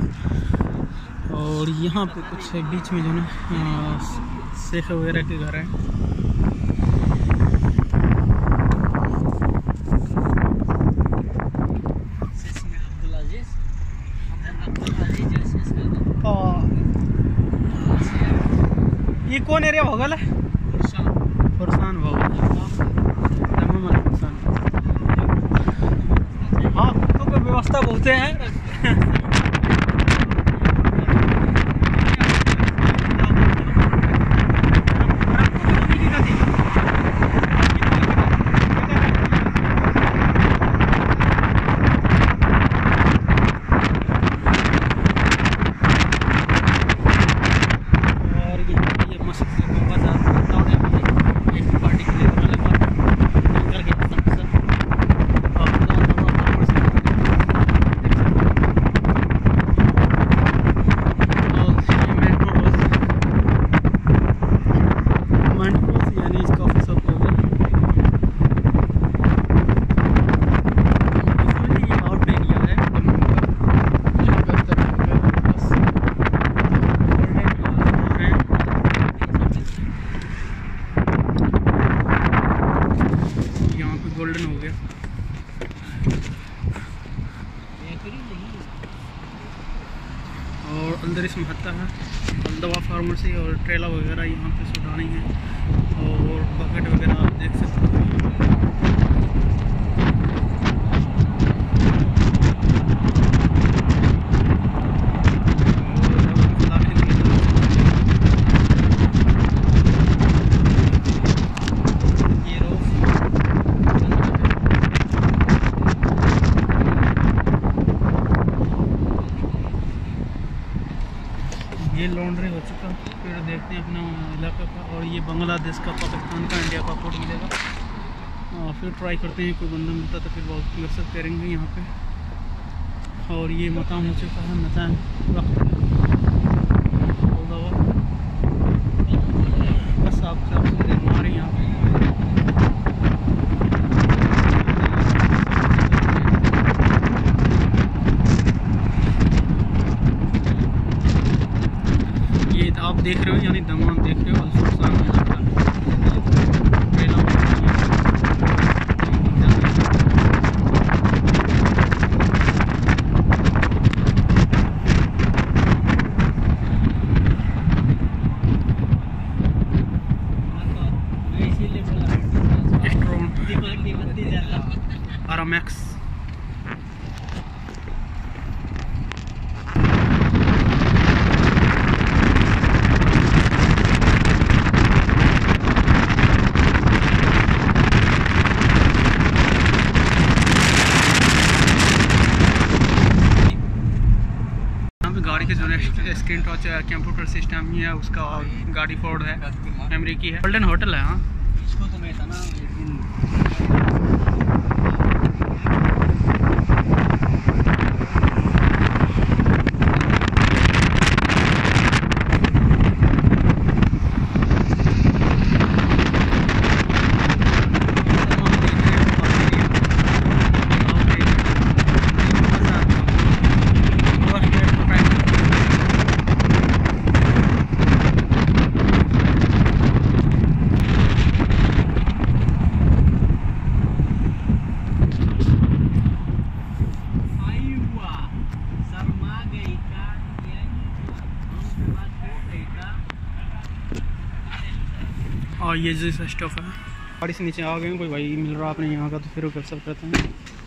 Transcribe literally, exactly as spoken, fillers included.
और यहाँ पे कुछ बीच में जो है शेख वगैरह के घर हैं। ये कौन एरिया होगा? फरसान भवन। हाँ, तो व्यवस्था बहुत है। गोल्डन हो गया। और अंदर इसमें हत्ता है और दवा फार्मेसी और ट्रेला वगैरह यहाँ पे सुधानी है और बकेट वगैरह आप देख सकते हो। ये लॉन्ड्री हो चुका, फिर देखते हैं अपना इलाका का। और ये बांग्लादेश का, पाकिस्तान का, इंडिया का कोड मिलेगा। और फिर ट्राई करते हैं, कोई बंदा मिलता तो फिर बहुत क्लियर करेंगे यहाँ पे। और ये मकाम हो चुका है, मकान वक्त बस आप हमारे यहाँ पे आप देख रहे हो, यानी दमाम देख रहे हो। अल्फरसान यहाँ पर आरामैक्स। गाड़ी के जो स्क्रीन टच कंप्यूटर सिस्टम ही है, उसका गाड़ी फोर्ड है, अमेरिकी है। गोल्डन होटल है। हाँ, इसको तो मैं था ना और ये जैसा स्टफ है। गाड़ी से नीचे आ गए, कोई भाई मिल रहा आपने यहाँ का तो फिर कर सकते हैं।